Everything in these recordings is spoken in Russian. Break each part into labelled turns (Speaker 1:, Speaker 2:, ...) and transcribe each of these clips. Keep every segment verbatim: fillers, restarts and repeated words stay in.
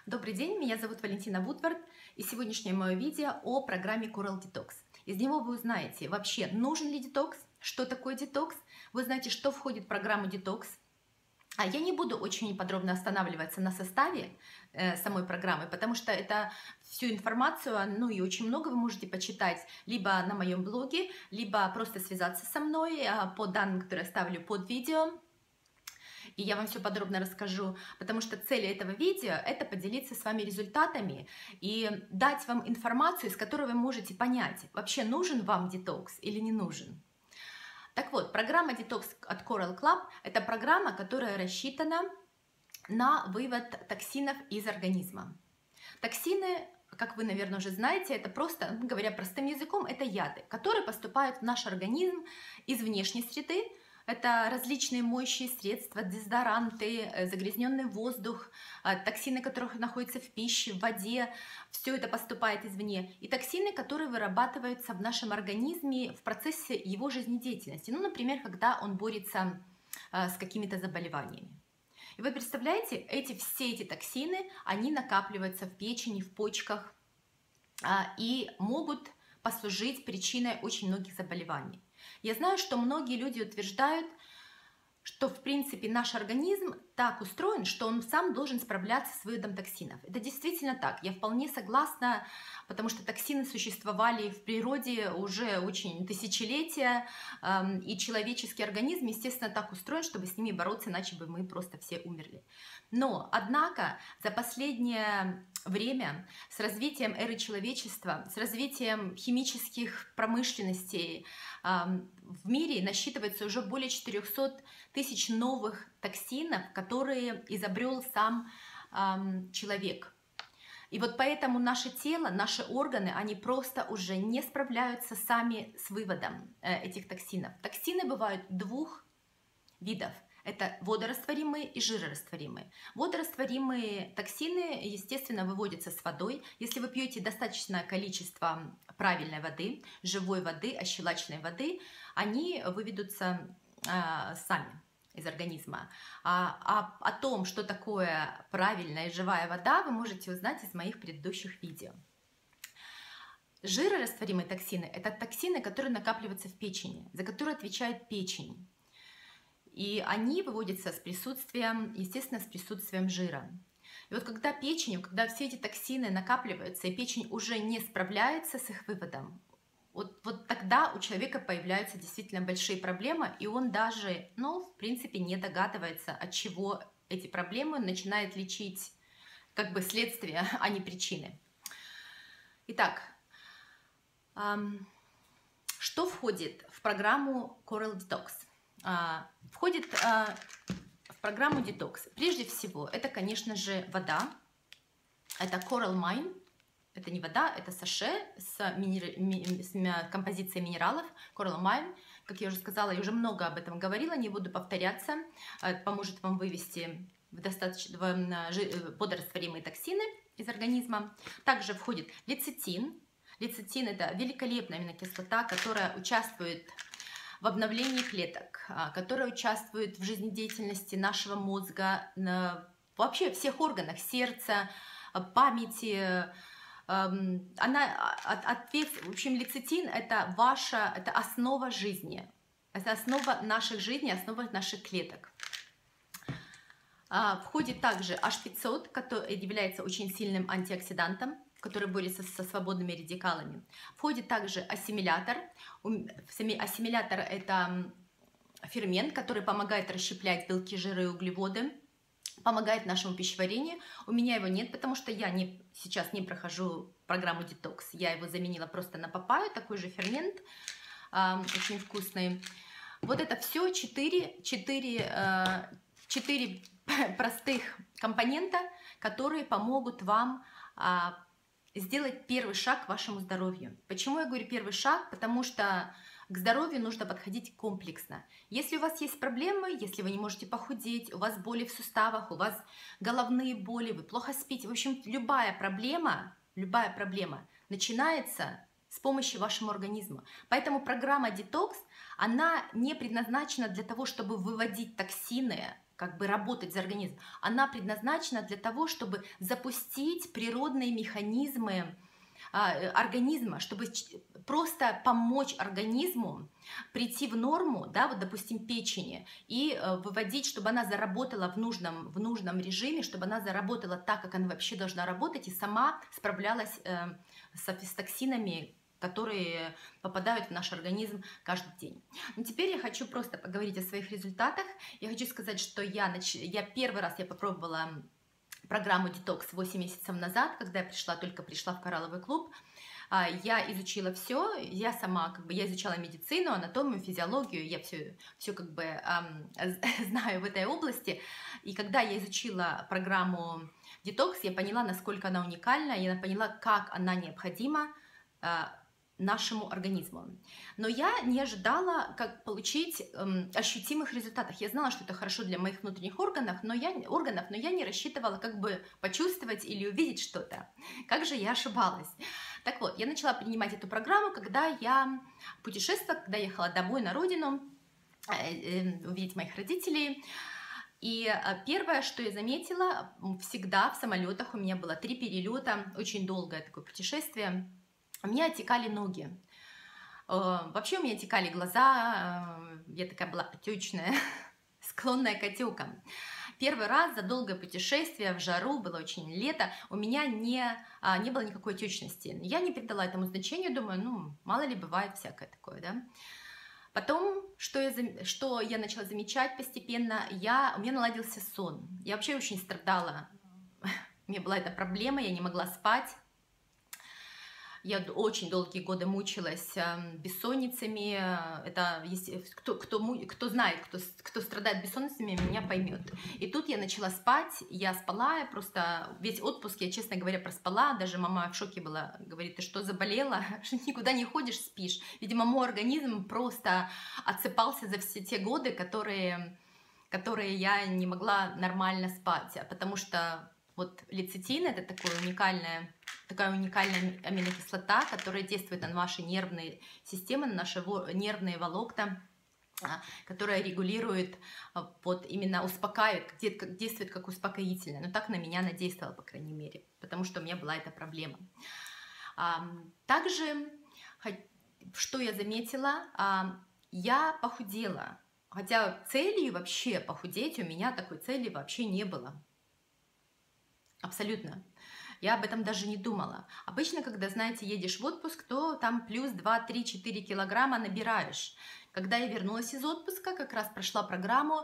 Speaker 1: Добрый день, меня зовут Валентина Вудвард, и сегодняшнее мое видео о программе Coral Detox. Из него вы узнаете вообще, нужен ли детокс, что такое детокс, вы узнаете, что входит в программу детокс. А я не буду очень подробно останавливаться на составе э, самой программы, потому что это всю информацию, ну и очень много вы можете почитать либо на моем блоге, либо просто связаться со мной э, по данным, которые я ставлю под видео. И я вам все подробно расскажу, потому что цель этого видео – это поделиться с вами результатами и дать вам информацию, из которой вы можете понять, вообще нужен вам детокс или не нужен. Так вот, программа Detox от Coral Club – это программа, которая рассчитана на вывод токсинов из организма. Токсины, как вы, наверное, уже знаете, это просто, говоря простым языком, это яды, которые поступают в наш организм из внешней среды. Это различные моющие средства, дезодоранты, загрязненный воздух, токсины, которые находятся в пище, в воде. Все это поступает извне. И токсины, которые вырабатываются в нашем организме в процессе его жизнедеятельности. Ну, например, когда он борется с какими-то заболеваниями. И вы представляете, эти, все эти токсины, они накапливаются в печени, в почках и могут послужить причиной очень многих заболеваний. Я знаю, что многие люди утверждают, что в принципе наш организм так устроен, что он сам должен справляться с выводом токсинов. Это действительно так, я вполне согласна, потому что токсины существовали в природе уже очень тысячелетия, и человеческий организм, естественно, так устроен, чтобы с ними бороться, иначе бы мы просто все умерли. Но, однако, за последнее время с развитием эры человечества, с развитием химических промышленностей в мире насчитывается уже более четырёхсот тысяч новых токсинов, которые изобрел сам человек. И вот поэтому наше тело, наши органы, они просто уже не справляются сами с выводом этих токсинов. Токсины бывают двух видов. Это водорастворимые и жирорастворимые. Водорастворимые токсины, естественно, выводятся с водой. Если вы пьете достаточное количество правильной воды, живой воды, ощелаченной воды, они выведутся э, сами из организма. А, а о том, что такое правильная и живая вода, вы можете узнать из моих предыдущих видео. Жирорастворимые токсины – это токсины, которые накапливаются в печени, за которые отвечает печень. И они выводятся с присутствием, естественно, с присутствием жира. И вот когда печень, когда все эти токсины накапливаются, и печень уже не справляется с их выводом, вот, вот тогда у человека появляются действительно большие проблемы, и он даже, ну, в принципе, не догадывается, от чего эти проблемы, он начинает лечить как бы следствие, а не причины. Итак, эм, что входит в программу Coral Detox? Входит в программу Detox. Прежде всего, это, конечно же, вода. Это Coral Mine. Это не вода, это саше с, минер... с композицией минералов. Coral Mine. Как я уже сказала, я уже много об этом говорила, не буду повторяться. Это поможет вам вывести в достаточно водорастворимые токсины из организма. Также входит лецитин. Лецитин – это великолепная аминокислота, которая участвует в обновлении клеток, которая участвует в жизнедеятельности нашего мозга, вообще всех органах, сердца, памяти. Она, ответ, в общем, лецитин – это ваша, это основа жизни, это основа наших жизней, основа наших клеток. Входит также эйч пятьсот, который является очень сильным антиоксидантом, который борется со свободными радикалами. Входит также ассимилятор. Ассимилятор – это фермент, который помогает расщеплять белки, жиры и углеводы, помогает нашему пищеварению. У меня его нет, потому что я не, сейчас не прохожу программу Detox. Я его заменила просто на папайю, такой же фермент, очень вкусный. Вот это все четыре, четыре, четыре простых компонента, которые помогут вам сделать первый шаг к вашему здоровью. Почему я говорю первый шаг? Потому что к здоровью нужно подходить комплексно. Если у вас есть проблемы, если вы не можете похудеть, у вас боли в суставах, у вас головные боли, вы плохо спите, в общем, любая проблема, любая проблема начинается с помощью вашему организму. Поэтому программа Detox, она не предназначена для того, чтобы выводить токсины как бы работать за организм. Она предназначена для того, чтобы запустить природные механизмы организма, чтобы просто помочь организму прийти в норму, да, вот, допустим, печени, и выводить, чтобы она заработала в нужном, в нужном режиме, чтобы она заработала так, как она вообще должна работать, и сама справлялась э, с, с токсинами, которые попадают в наш организм каждый день. Но теперь я хочу просто поговорить о своих результатах. Я хочу сказать, что я, нач... я первый раз я попробовала программу Detox восемь месяцев назад, когда я пришла, только пришла в коралловый клуб. Я изучила все, я сама как бы я изучала медицину, анатомию, физиологию, я все, все как бы эм, знаю в этой области. И когда я изучила программу Detox, я поняла, насколько она уникальна, я поняла, как она необходима э, нашему организму. Но я не ожидала, как получить эм, ощутимых результатов. Я знала, что это хорошо для моих внутренних органов, но я, органов, но я не рассчитывала как бы почувствовать или увидеть что-то. Как же я ошибалась. Так вот, я начала принимать эту программу, когда я путешествовала, когда ехала домой на родину, э, э, увидеть моих родителей. И первое, что я заметила, всегда в самолетах у меня было три перелета, очень долгое такое путешествие. У меня отекали ноги. Вообще у меня отекали глаза, я такая была отечная, склонная к отекам. Первый раз за долгое путешествие в жару, было очень лето, у меня не, не было никакой отечности. Я не придала этому значению, думаю, ну, мало ли бывает всякое такое, да. Потом, что я, что я начала замечать постепенно, я, у меня наладился сон. Я вообще очень страдала, у меня была эта проблема, я не могла спать. Я очень долгие годы мучилась бессонницами. Это, если, кто, кто, кто знает, кто, кто страдает бессонницами, меня поймет. И тут я начала спать, я спала, я просто весь отпуск, я, честно говоря, проспала. Даже мама в шоке была, говорит, ты что, заболела? Никуда не ходишь, спишь. Видимо, мой организм просто отсыпался за все те годы, которые, которые я не могла нормально спать. Потому что вот лецитин — это такое уникальное... такая уникальная аминокислота, которая действует на наши нервные системы, на наши нервные волокна, которая регулирует, вот именно успокаивает, действует как успокоительное. Но так на меня она действовала, по крайней мере, потому что у меня была эта проблема. Также, что я заметила, я похудела. Хотя целью вообще похудеть у меня такой цели вообще не было. Абсолютно. Я об этом даже не думала. Обычно, когда, знаете, едешь в отпуск, то там плюс два, три, четыре килограмма набираешь. Когда я вернулась из отпуска, как раз прошла программу,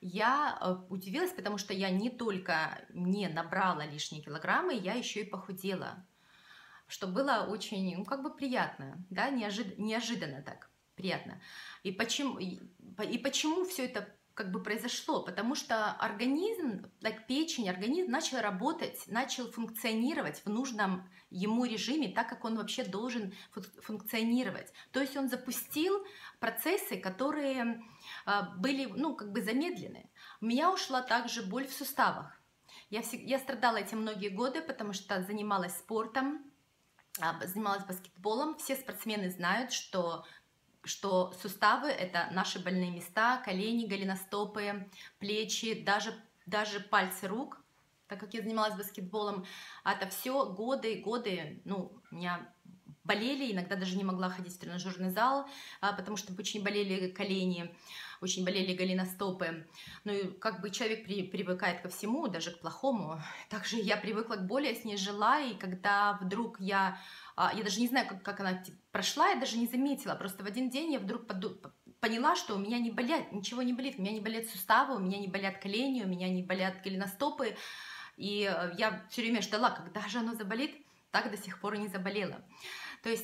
Speaker 1: я удивилась, потому что я не только не набрала лишние килограммы, я еще и похудела. Что было очень, ну, как бы приятно, да, неожид... неожиданно так, приятно. И почему, и, и почему все это как бы произошло? Потому что организм, так, печень, организм начал работать, начал функционировать в нужном ему режиме, так как он вообще должен функционировать. То есть он запустил процессы, которые э, были, ну, как бы замедлены. У меня ушла также боль в суставах. Я, всег... я страдала этим многие годы, потому что занималась спортом, э, занималась баскетболом. Все спортсмены знают, что что суставы — это наши больные места, колени, голеностопы, плечи, даже, даже пальцы рук. Так как я занималась баскетболом, это все годы и годы, ну, у меня болели, иногда даже не могла ходить в тренажерный зал, потому что очень болели колени, очень болели голеностопы. Ну и как бы человек при, привыкает ко всему, даже к плохому. Также я привыкла к боли, я с ней жила, и когда вдруг я... Я даже не знаю, как, как она прошла, я даже не заметила. Просто в один день я вдруг поняла, что у меня не болят, ничего не болит. У меня не болят суставы, у меня не болят колени, у меня не болят голеностопы. И я все время ждала, когда же оно заболит, так до сих пор и не заболела. То есть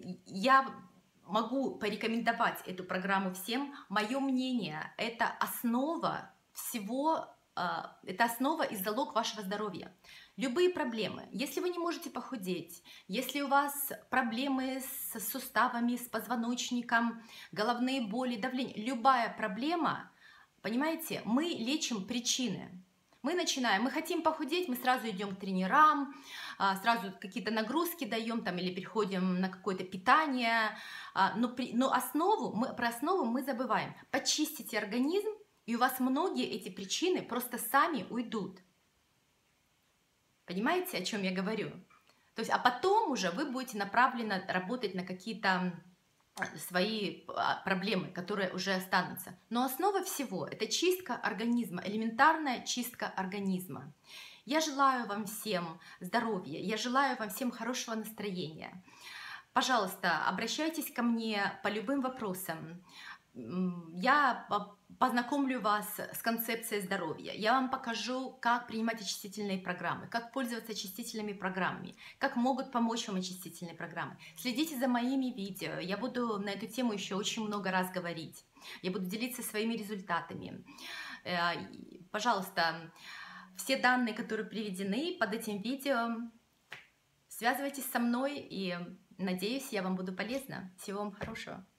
Speaker 1: я могу порекомендовать эту программу всем. Мое мнение, это основа всего, это основа и залог вашего здоровья. Любые проблемы, если вы не можете похудеть, если у вас проблемы с суставами, с позвоночником, головные боли, давление, любая проблема, понимаете, мы лечим причины. Мы начинаем, мы хотим похудеть, мы сразу идем к тренерам, сразу какие-то нагрузки даем там, или переходим на какое-то питание, но, при, но основу, мы, про основу мы забываем. Почистите организм, И у вас многие эти причины просто сами уйдут. Понимаете, о чем я говорю? То есть, а потом уже вы будете направленно работать на какие-то свои проблемы, которые уже останутся. Но основа всего — это чистка организма, элементарная чистка организма. Я желаю вам всем здоровья, я желаю вам всем хорошего настроения. Пожалуйста, обращайтесь ко мне по любым вопросам. Я познакомлю вас с концепцией здоровья. Я вам покажу, как принимать очистительные программы, как пользоваться очистительными программами, как могут помочь вам очистительные программы. Следите за моими видео. Я буду на эту тему еще очень много раз говорить. Я буду делиться своими результатами. Пожалуйста, все данные, которые приведены под этим видео, связывайтесь со мной, и надеюсь, я вам буду полезна. Всего вам хорошего.